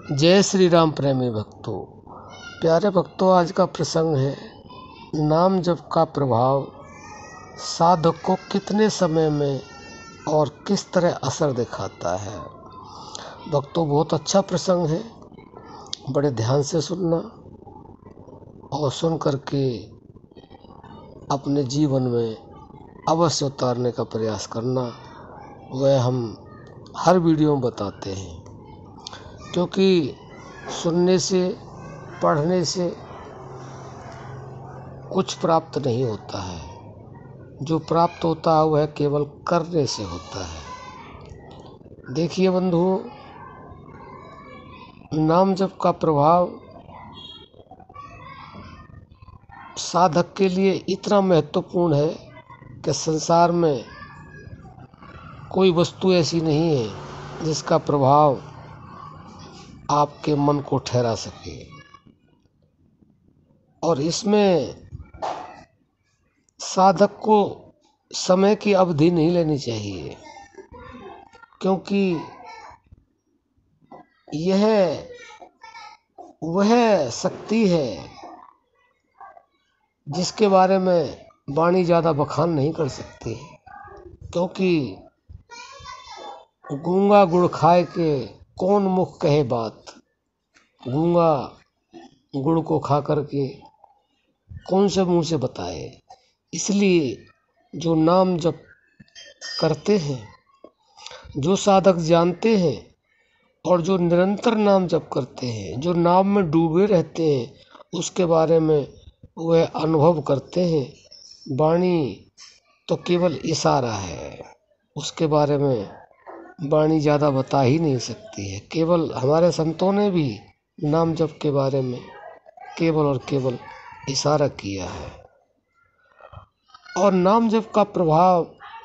जय श्री राम प्रेमी भक्तों। प्यारे भक्तों, आज का प्रसंग है नाम जप का प्रभाव साधक को कितने समय में और किस तरह असर दिखाता है। भक्तों, बहुत अच्छा प्रसंग है, बड़े ध्यान से सुनना और सुन करके अपने जीवन में अवश्य उतारने का प्रयास करना। वह हम हर वीडियो में बताते हैं, क्योंकि सुनने से पढ़ने से कुछ प्राप्त नहीं होता है। जो प्राप्त होता है वह केवल करने से होता है। देखिए बंधुओं, नाम जप का प्रभाव साधक के लिए इतना महत्वपूर्ण है कि संसार में कोई वस्तु ऐसी नहीं है जिसका प्रभाव आपके मन को ठहरा सके। और इसमें साधक को समय की अवधि नहीं लेनी चाहिए, क्योंकि यह वह शक्ति है जिसके बारे में वाणी ज़्यादा बखान नहीं कर सकती। क्योंकि गूंगा गुड़ खाए के कौन मुख कहे बात, गूंगा गुड़ को खा करके कौन से मुंह से बताए। इसलिए जो नाम जप करते हैं, जो साधक जानते हैं और जो निरंतर नाम जप करते हैं, जो नाम में डूबे रहते हैं, उसके बारे में वह अनुभव करते हैं। वाणी तो केवल इशारा है, उसके बारे में वाणी ज़्यादा बता ही नहीं सकती है। केवल हमारे संतों ने भी नाम जप के बारे में केवल और केवल इशारा किया है। और नाम जप का प्रभाव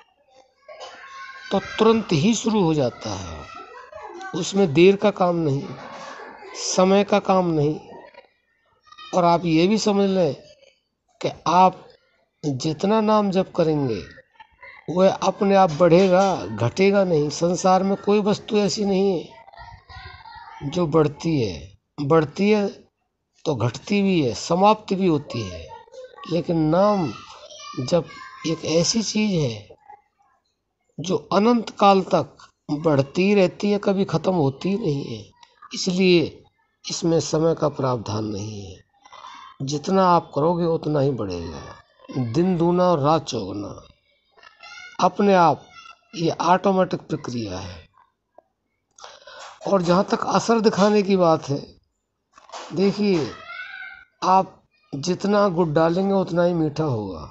तो तुरंत ही शुरू हो जाता है, उसमें देर का काम नहीं, समय का काम नहीं। और आप ये भी समझ लें कि आप जितना नाम जप करेंगे वह अपने आप बढ़ेगा, घटेगा नहीं। संसार में कोई वस्तु ऐसी नहीं है जो बढ़ती है तो घटती भी है, समाप्ति भी होती है। लेकिन नाम जब एक ऐसी चीज है जो अनंत काल तक बढ़ती रहती है, कभी खत्म होती नहीं है। इसलिए इसमें समय का प्रावधान नहीं है। जितना आप करोगे उतना ही बढ़ेगा। दिन दूना और रात चौगुना, अपने आप ये ऑटोमेटिक प्रक्रिया है। और जहाँ तक असर दिखाने की बात है, देखिए आप जितना गुड़ डालेंगे उतना ही मीठा होगा।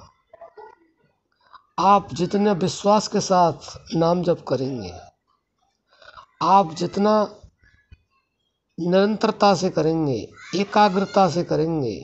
आप जितने विश्वास के साथ नाम जप करेंगे, आप जितना निरंतरता से करेंगे, एकाग्रता से करेंगे,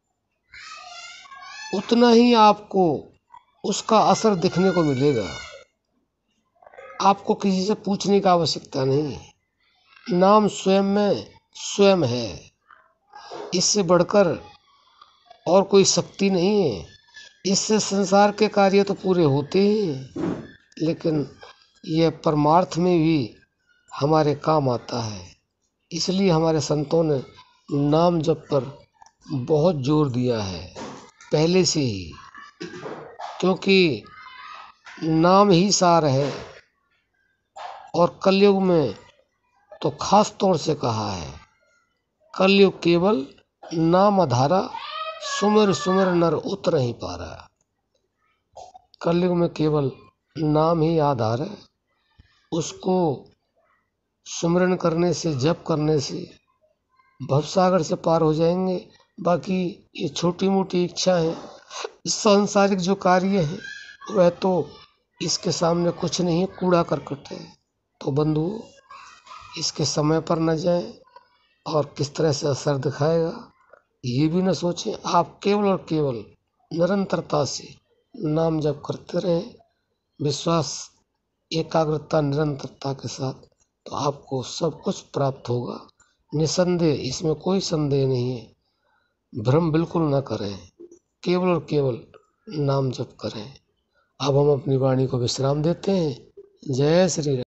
उतना ही आपको उसका असर दिखने को मिलेगा। आपको किसी से पूछने की आवश्यकता नहीं। नाम स्वयं में स्वयं है, इससे बढ़कर और कोई शक्ति नहीं है। इससे संसार के कार्य तो पूरे होते ही हैं, लेकिन यह परमार्थ में भी हमारे काम आता है। इसलिए हमारे संतों ने नाम जप पर बहुत जोर दिया है पहले से ही, क्योंकि नाम ही सार है। और कलयुग में तो खास तौर से कहा है, कलयुग केवल नाम आधारा, सुमिर सुमिर नर उतर नहीं पा रहा। कलयुग में केवल नाम ही आधार है। उसको सुमिरन करने से, जप करने से भवसागर से पार हो जाएंगे। बाकी ये छोटी मोटी इच्छा है, सांसारिक जो कार्य है, वह तो इसके सामने कुछ नहीं, कूड़ा करकट है। तो बंधु, इसके समय पर न जाएं और किस तरह से असर दिखाएगा ये भी न सोचें। आप केवल और केवल निरंतरता से नाम जप करते रहें, विश्वास, एकाग्रता, निरंतरता के साथ, तो आपको सब कुछ प्राप्त होगा निसंदेह। इसमें कोई संदेह नहीं है। भ्रम बिल्कुल न करें, केवल और केवल नाम जप करें। अब हम अपनी वाणी को विश्राम देते हैं। जय श्री राम।